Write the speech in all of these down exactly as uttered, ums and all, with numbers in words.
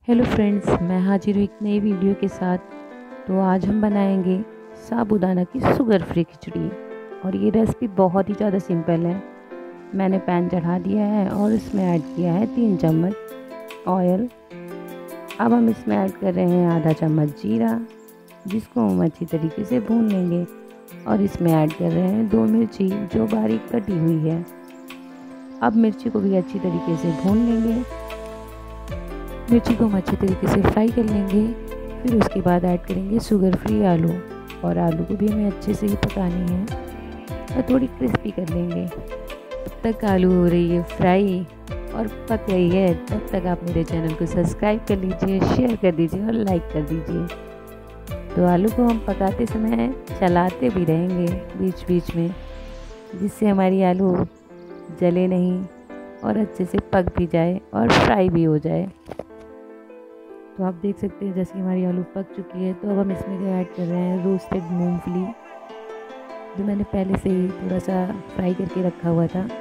Hello friends, मैं हाजिर हूँ एक नई वीडियो के साथ। तो आज हम बनाएंगे साबूदाना की शुगर फ्री खिचड़ी और ये रेसिपी बहुत ही ज़्यादा सिंपल है। मैंने पैन चढ़ा दिया है और इसमें ऐड किया है तीन चम्मच ऑयल। अब हम इसमें ऐड कर रहे हैं आधा चम्मच जीरा, जिसको हम अच्छी तरीके से भून लेंगे। और इसमें ऐड कर रहे हैं दो मिर्ची जो बारीक कटी हुई है। अब मिर्ची को भी अच्छी तरीके से भून लेंगे। मिर्ची को हम अच्छे तरीके से फ्राई कर लेंगे। फिर उसके बाद ऐड करेंगे शुगर फ्री आलू, और आलू को भी हमें अच्छे से ही पकानी है और थोड़ी क्रिस्पी कर लेंगे। तब तक आलू हो रही है फ्राई और पक रही है, तब तक आप मेरे चैनल को सब्सक्राइब कर लीजिए, शेयर कर दीजिए और लाइक कर दीजिए। तो आलू को हम पकाते समय चलाते भी रहेंगे बीच बीच में, जिससे हमारी आलू जले नहीं और अच्छे से पक भी जाए और फ्राई भी हो जाए। तो आप देख सकते हैं जैसे हमारी आलू पक चुकी है। तो अब हम इसमें ऐड कर रहे हैं रोस्टेड मूंगफली, जो मैंने पहले से ही थोड़ा सा फ्राई करके रखा हुआ था।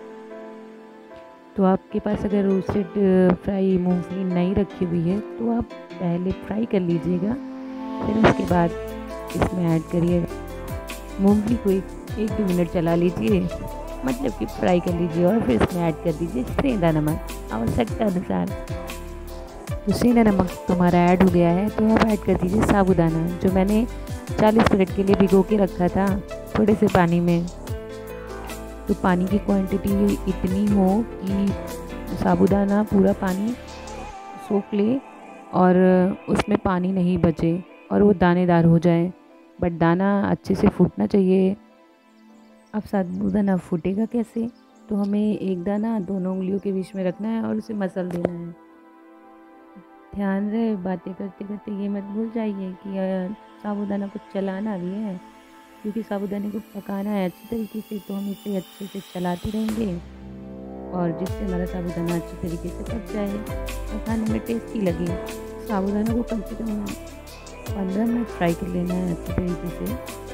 तो आपके पास अगर रोस्टेड फ्राई मूंगफली नहीं रखी हुई है तो आप पहले फ्राई कर लीजिएगा, फिर उसके बाद इसमें ऐड करिए मूंगफली को एक एक दो मिनट चला लीजिए, मतलब कि फ्राई कर लीजिए। और फिर इसमें ऐड कर दीजिए सेंधा नमक आवश्यकता अनुसार। तो सेंधा नमक तुम्हारा ऐड हो गया है, तो अब ऐड कर दीजिए साबूदाना, जो मैंने चालीस मिनट के लिए भिगो के रखा था थोड़े से पानी में। तो पानी की क्वांटिटी इतनी हो कि साबूदाना पूरा पानी सोख ले और उसमें पानी नहीं बचे और वो दानेदार हो जाए, बट दाना अच्छे से फूटना चाहिए। अब साबूदाना फूटेगा कैसे? तो हमें एक दाना दोनों उंगलियों के बीच में रखना है और उसे मसल देना है। ध्यान रहे, बातें करते करते ये मत भूल जाइए कि साबूदाना को चलाना भी है, क्योंकि साबूदाने को पकाना है अच्छी तरीके से। तो हम इसे अच्छे से चलाते रहेंगे और जिससे हमारा साबूदाना अच्छी तरीके से पक जाए और खाने में टेस्टी लगे। साबूदाना को कम से कम पंद्रह मिनट फ्राई कर लेना है अच्छी तरीके से,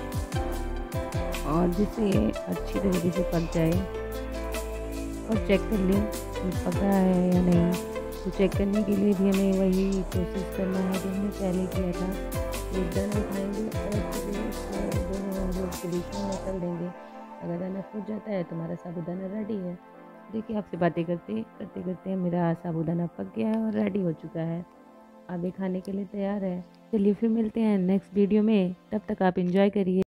और जिससे अच्छी तरीके से पक जाए। और चेक कर लें कि पका है या नहीं। तो चेक करने के लिए भी हमें वही कोशिश करना है जो हमने पहले किया था। एक दाना उठाएंगे और दोनों के बीच में मसल देंगे। अगर दाना फूट जाता है तो हमारा साबूदाना रेडी है। देखिए, आपसे बातें करते करते करते मेरा साबूदाना पक गया है और रेडी हो चुका है। अब ये खाने के लिए तैयार है। चलिए फिर मिलते हैं नेक्स्ट वीडियो में, तब तक आप एंजॉय करिए।